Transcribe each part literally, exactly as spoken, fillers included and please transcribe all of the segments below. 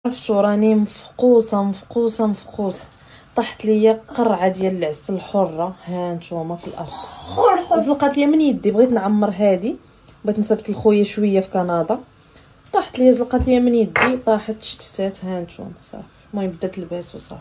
عرفتو راني مفقوصه مفقوصه مفقوصه. طاحت ليا قرعه ديال العسل الحره، ها نتوما في الارض. زلقات ليا من يدي، بغيت نعمر هادي، بغيت نصيفط لخويا شويه في كندا، طاحت ليا زلقات ليا من يدي، طاحت شتتات. ها نتوما صافي. المهم بدات لباس وصافي.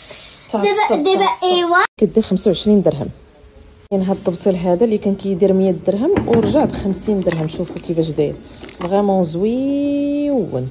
دابا دابا ايوا كدير خمسة وعشرين درهم. كاين هاد الطبسيل هذا اللي كان كيدير مية درهم ورجع ب خمسين درهم. شوفوا كيفاش داير، فريمون زويون.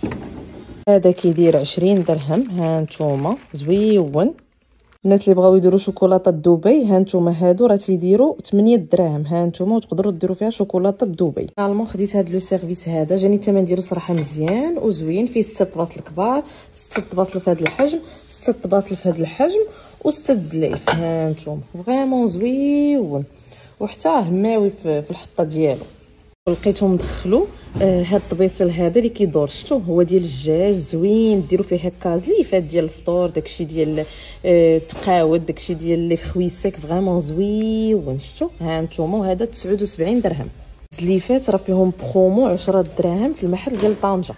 هذا كيدير عشرين درهم. ها نتوما زويون. الناس اللي بغاو يديروا شوكولاته دبي، ها نتوما هادو راه تيديروا ثمانية دراهم. ها نتوما وتقدروا ديروا فيها شوكولاته دبي. نورمالمون خديت هاد لو سيرفيس هذا، جاني الثمن ديالو صراحه مزيان وزوين. فيه ستة طباصل كبار، ستة طباصل في هذا الحجم، ستة طباصل في هذا الحجم، وستة دلايف. ها نتوما فريمون زويون، وحتى هماوي في الحطه ديالو. لقيتهم مدخلو آه هاد الطبيصل هذا اللي كيدور، شفتو هو ديال الدجاج زوين. ديروا فيه هكا زليفات ديال الفطور، داكشي ديال آه تقاود، داكشي ديال لي خويسك فريمون زويون. شفتو ها نتوما، وهذا تسعة وسبعين درهم. زليفات راه فيهم برومو عشرة دراهم في المحل ديال طنجة.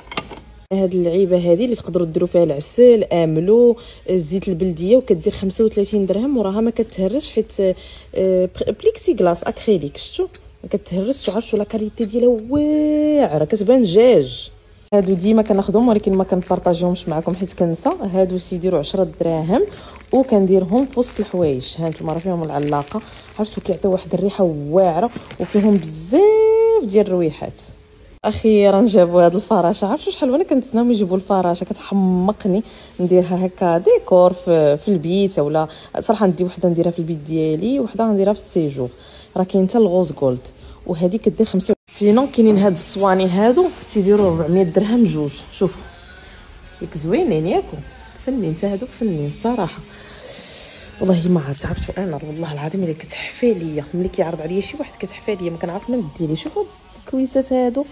هاد اللعيبه هذه اللي تقدروا ديروا فيها العسل املو الزيت البلديه، وكدير خمسة وثلاثين درهم، وراها ما كتهرش حيت آه بليكسي كلاس اكريليك. شفتو ما كتهرسش، عرفتوا لا كاليتي ديالها واعره، كتبان دجاج. هادو ديما كناخذهم ولكن ما كنبارطاجيهمش معكم حيت كنسى. هادو تيديروا عشرة دراهم وكنديرهم في وسط الحوايج. ها نتوما راه فيهم العلاقه، عرفتوا كيعطيو واحد الريحه واعره وفيهم بزاف ديال الرويحات. اخيرا جابوا هاد الفراشه. عرفتوا شحال وانا كنتسناهم يجيبوا الفراشه، كتحمقني نديرها هكا ديكور في, في البيت، اولا صراحه ندي وحده نديرها في البيت ديالي وحده نديرها في السيجور. راه كاين حتى الغوز جولد، وهذه كدير خمسة. سينو كاينين هاد الصواني هادو تيديروا أربعمية درهم جوج. شوف ياك زوينين ياكو، فنين حتى هادو فنين صراحه. والله ما عرفت، عرفتوا انا والله العظيم الا كتحفى ليا ملي كيعرض عليا شي واحد كتحفى ليا، ما كنعرف ما ندير ليه. شوفوا الكويسات هادو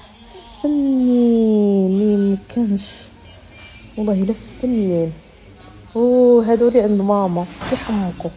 فنين مكانش والله الا فنين. او هادو اللي عند ماما كيحمقوا.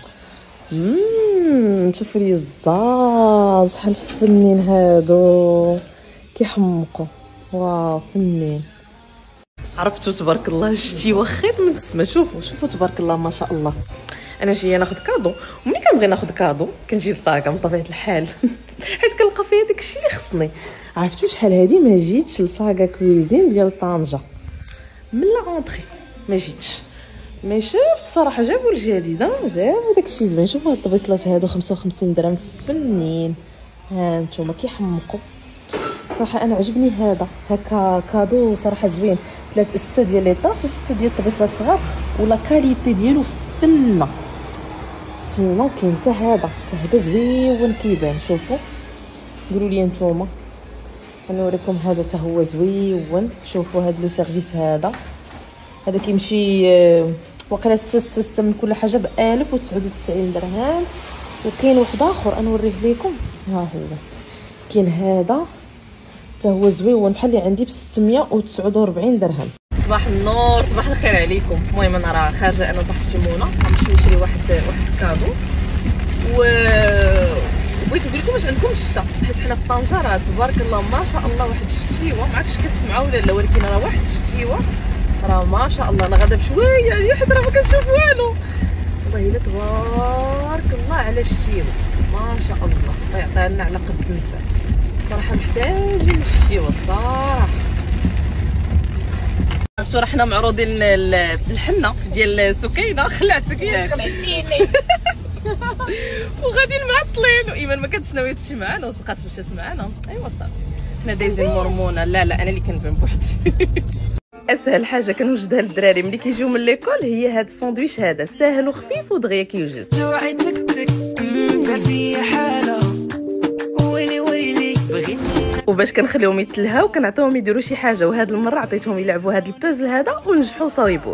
اممم شوفوا لي الزاز شحال فنين هادو كيحمقوا. واو فنين. عرفتوا تبارك الله شتي وخيت من السما. شوفوا شوفوا تبارك الله ما شاء الله. انا جايه ناخذ كادو، وملي كنبغي ناخذ كادو كنجي لصاكا بطبيعه الحال حيت كنلقى فيها داكشي اللي خصني. عرفتوا شحال هادي ما جيتش لصاكا كويزين ديال طنجة من لا اونطري، ما جيتش ما شفت صراحه. جابوا الجديد، جابوا داكشي زوين. شوفوا هاد الطبيصلات هادو خمسة وخمسين درهم فنين. ها نتوما كيحمقوا صراحه. انا عجبني هذا هكا كادو صراحه زوين. ثلاث ستة ديال لي طاس وستة ديال الطبيصلات صغار، ولا كاليتي ديالو فنه. سينو كاين حتى هذا حتى هذا زوين كيبان. شوفوا قولوا لي نتوما، غنوريكم هذا حتى هو زوين. شوفوا هذا لو سيرفيس هذا هذا كيمشي وقيلا ستة ستة ستة من كل حاجه ب ألف وتسعة وتسعين درهم. وكاين واحد اخر نوريه لكم، ها هو كاين هذا حتى هو زوين بحال اللي عندي ب ستمية وتسعة وأربعين درهم. صباح النور، صباح الخير عليكم. المهم انا راه خارجه انا وصاحبتي منى غنمشي نشري واحد واحد الكادو، و بغيت نقول لكم واش عندكم الشتا، حيت حنا في طنجة راه تبارك الله ما شاء الله واحد الشتيوه. ما عرفتش كتسمعوا ولا لا، ولكن راه واحد الشتيوه راه ما شاء الله. انا غادا بشويه يعني حيت راه ما كنشوف والو. والله الا تبارك الله على الشتيوه ما شاء الله. الله يعطيها لنا على قد النفع صراحه، محتاجين الشتيوه الصراحه. عرفتوا راه حنا معروضين بالحنه ديال سكينه. خلعتك ياك خلعتيني وغاديين معطلين، وايمان ما كانتش ناويه تمشي معنا وسقات مشات معنا. ايوا صافي حنا دايزين مرمونه. لا لا انا اللي كنبان بوحدي اسهل حاجه كنوجدها للدراري ملي كيجيو من ليكول هي هذا الساندويتش هذا، ساهل وخفيف ودغيا كيوجد. وباش كنخليهم يتلهاو كنعطيهم يديروا شي حاجه، وهاد المره عطيتهم يلعبوا هاد البوزل هذا ونجحوا وصايبوا.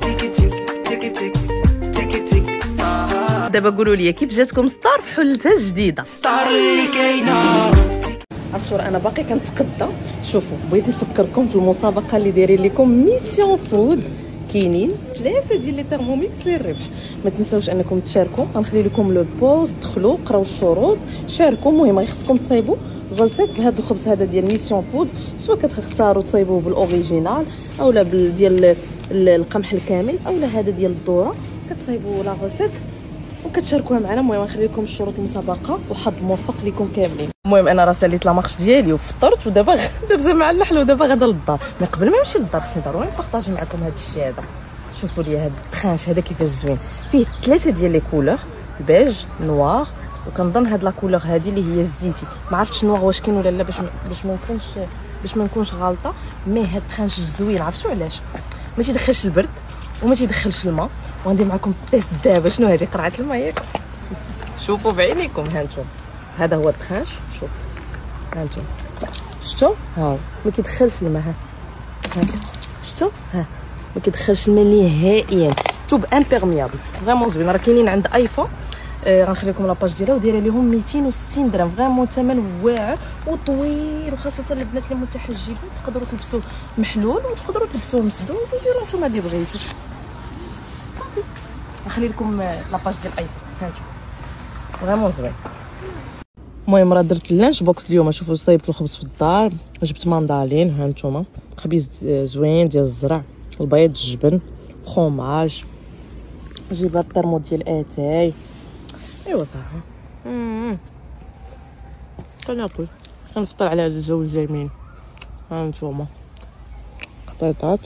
دابا قولوا لي كيف جاتكم ستار في حلتها الجديده ستار اللي كاينه. عرفتوا انا باقي كنتقدى. شوفوا بغيت نفكركم في المسابقه اللي دايرين لكم ميسيون فود. كاينين ثلاثه ديال لي ترموميكس للربح. ما تنساوش انكم تشاركوا، غنخلي لكم لو بوست، دخلوا قراو الشروط شاركوا. المهم غير خصكم تصايبوا غوسيت بهذا الخبز هذا ديال ميسيون فود، سواء كتختاروا تصايبوه بالاوريجينال اولا ديال القمح الكامل اولا هذا ديال الذره، كتصايبوا لا غوسيت وكتشاركوها معنا. المهم غنخلي لكم شروط المسابقه وحظ موفق لكم كاملين. المهم انا راه ساليت لا مارش ديالي وفطرت ودابا دابا مع اللحل ودابا غادا للدار. مي قبل ما نمشي للدار خصني ضروري نبارطاجي معكم هذا الشيء هذا. شوفوا لي هذا التخانش هذا كيفاش زوين، فيه ثلاثه ديال لي كولور، بيج نوار وكنظن هاد لا كولور هذه اللي هي الزيتي، ما عرفتش نوار واش كاين ولا لا باش باش ما نكونش باش ما نكونش غالطه. مي هاد التخانش زوين، عرفتوا علاش؟ ما تيدخلش البرد وما تيدخلش الماء. وغندير معكم التيست دابا. شنو هذه قرعه الماء ياك؟ شوفوا بعينيكم. ها نتوما هذا هو التخانش، شوف ها نتوما شفتوا ها ما كيدخلش الماء. ها شفتوا ها ما كيدخلش الماء نهائيا، توب امبيرميابل فريمون زوين. راه كاينين عند ايفا، آه غنخلي لكم لاباج ديالها ودايره لهم ميتين وستين درهم، فريمون ثمن واعر وطويل، وخاصه البنات اللي متحجبين تقدروا تلبسوه محلول وتقدروا تلبسوه مسدود وديروا نتوما اللي بغيتو. صافي نخلي لكم لاباج ديال ايفا ها نتوما فريمون زوين. المهم راه درت اللانش بوكس اليوم. شوفوا صايبت الخبز في الدار، جبت ماندالين ها نتوما، خبيز زوين ديال الزرع، البيض، الجبن، فروماج، جيب الطرمو ديال اتاي. ايوا صافي امم كناكل كنفطر على هاد الجو الجميل. ها نتوما قطيطات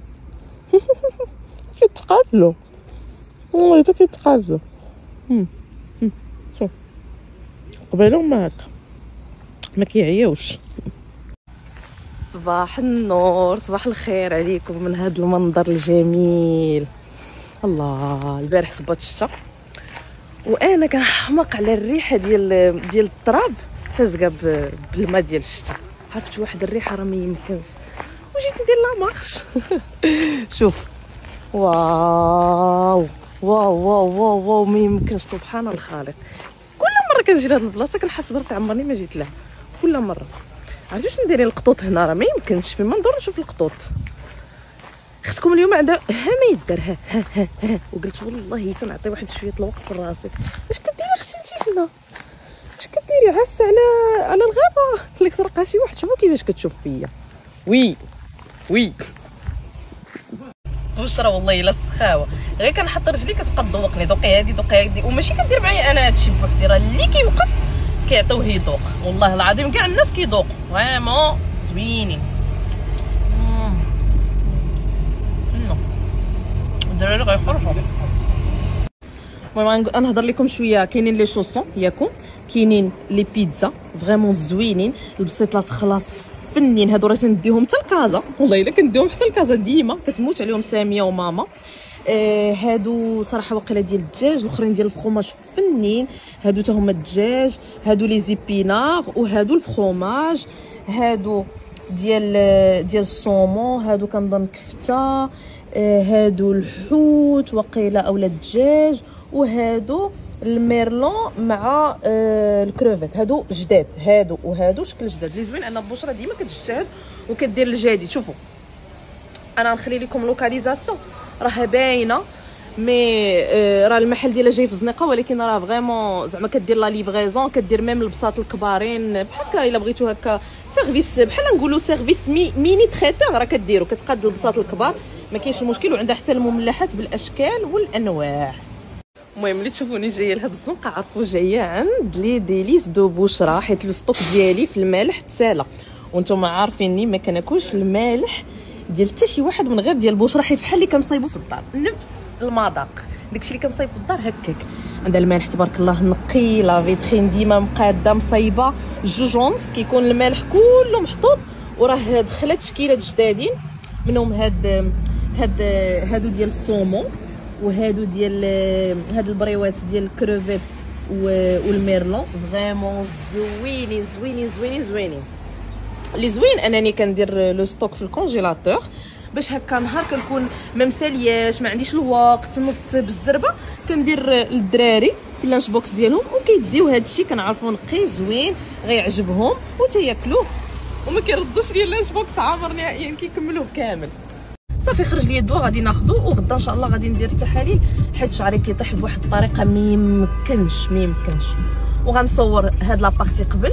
كيتقاتلوا والله حتى كيتقاتلوا. امم شوف قبيله ما هكا ما كيعياوش. صباح النور، صباح الخير عليكم من هذا المنظر الجميل. الله البارح صبات الشتا وانا كنحماق على الريحه ديال ديال التراب فازقه بالماء ديال الشتا. عرفت واحد الريحه راه ما يمكنش، وجيت ندير لا مارش. شوف واو واو واو واو واو ما يمكنش، سبحان الخالق. كل مره كنجي لهاد البلاصه كنحس براسي عمرني ما جيت لها، كل مره. عرفتي شنو دايرين القطوط هنا؟ راه ما يمكنش فين ما ندور نشوف القطوط. اختكم اليوم عندها ها ما يدار ها ها ها, ها. وقلت والله تنعطي واحد شويه الوقت في راسي. اش كديري اختي انت هنا؟ اش كديري عاسه على على الغابه اللي سرقها شي واحد؟ شوفوا كيفاش كتشوف فيا. وي وي بشرى والله الا السخاوه، غير كنحط رجلي كتبقى تذوقني، دوقي هادي دوقي هادي، وماشي كدير معايا انا هادشي بوحدي، راه اللي كيوقف كيعطيوه يذوق. والله العظيم كاع الناس كيذوقوا فريمون زوينين. فنو الدراري غيخرجوا. المهم غنهضر لكم شويه. كاينين لي شوسون ياكم، كاينين لي بيتزا فريمون زوينين، البسيط لاص خلاص فنين. هادو راه تنديهم حتى لكازا، والله الا كنديهم حتى لكازا ديما كتموت عليهم ساميه وماما. آه هادو صراحه واقيلا ديال الدجاج، الاخرين ديال الفخوماج فنين. هادو حتى هما الدجاج، هادو لي زيبينار، وهادو الفخوماج، هادو ديال ديال الصومون، هادو كنظن كفته، آه هادو الحوت وقيله اولا الدجاج، وهادو الميرلون مع آه الكروفيت. هادو جداد، هادو وهادو شكل جداد لي زوين. انا بشرى ديما كتجتهد وكدير الجديد. شوفوا انا نخلي لكم لوكاليزاسيون راه باينه، مي آه راه المحل ديالها جاي في الزنيقه، ولكن راه فريمون زعما كدير لا ليفريزون، كدير ميم البساط الكبارين بحال هكا. الا بغيتو هكا سيرفيس بحال نقولوا سيرفيس مي ميني تريتور، راه كديروا كتقاد البساط الكبار ما كاينش المشكل، وعندها حتى المملحات بالاشكال والانواع. المهم اللي تشوفوني جايه لهاد الزنقه عرفوا جايه عند لي ديليس دو بشرى، حيت لو ستوك ديالي في المالح تسالى، وانتم عارفيني ما كناكلش المالح ديال حتى شي واحد من غير ديال بشرى، حيت بحال اللي كنصايبو في الدار نفس المذاق. داكشي اللي كنصايب في الدار هكاك. عندها المالح تبارك الله نقي، لا فيترين ديما مقاده مصايبه، جوج اونس كيكون المالح كله محطوط، وراه دخلت شكيلات جدادين منهم هاد هاد هادو ديال الصومون، وهادو ديال هاد البريوات ديال الكروفيت والميرلون فريمون زوينين زوينين زوينين زوينين. اللي زوين انني كندير لو ستوك في الكونجيلاتور باش هكا نهار كنكون ما مسالياش ما عنديش الوقت نط بالزربه، كندير للدراري في اللانش بوكس ديالهم وكيديو هادشي، كنعرفوا نقي زوين غيعجبهم وتياكلوه وما كيردوش ليا اللانش بوكس عامر نهائيا، كيكملوه كامل. صافي خرج لي الدواء غادي ناخذو، وغدا ان شاء الله غادي ندير التحاليل حيت شعري كيطيح بواحد الطريقه ما يمكنش ما يمكنش. وغنصور هاد لابارتي قبل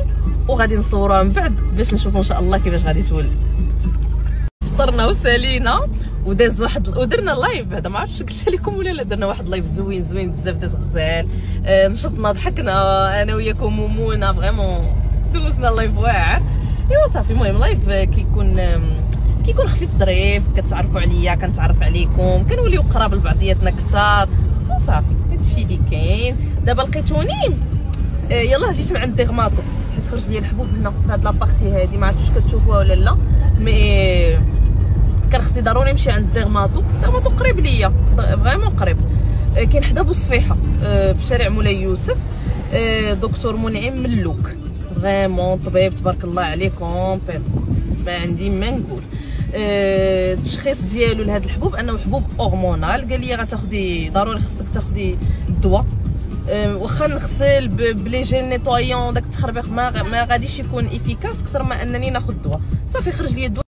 وغادي نصوروها من بعد باش نشوفوا ان شاء الله كيفاش غادي تولي. فطرنا وسالينا وداز واحد ودرنا لايف بعدا، ما عرفتش قلت لكم ولا لا، درنا واحد لايف زوين زوين بزاف، داز غزال. آه نشطنا ضحكنا انا وياكم ومونا، فريمون دوزنا لايف واعر. ايوا صافي. المهم لايف كيكون كيكون خفيف ظريف، كتعرفوا عليا كنتعرف عليكم، كنوليو قراب لبعضياتنا كثار وصافي. هادشي اللي كاين. دابا لقيتوني آه يلاه جيت مع الديغماطو حيت خرج لي الحبوب هنا في هاد لابارتي هادي، ما عرفتش كتشوفوها ولا لا، مي كان خصني ضروري نمشي عند الديغماطو. الديغماطو قريب ليا فريمون قريب، كاين حدا بوصفيحه في شارع مولاي يوسف، دكتور منعم ملوك، فريمون طبيب تبارك الله عليه كومبيت، ما عندي ما نقول. التشخيص ديالو لهاد الحبوب انه حبوب هرمونال، قال لي غتاخدي ضروري خصك تاخدي الدواء، واخا نغسل بلي جيل نيطويون داك التخربيق ما ما غاديش يكون افيكاس اكثر ما انني ناخذ الدواء. صافي خرج لي الدواء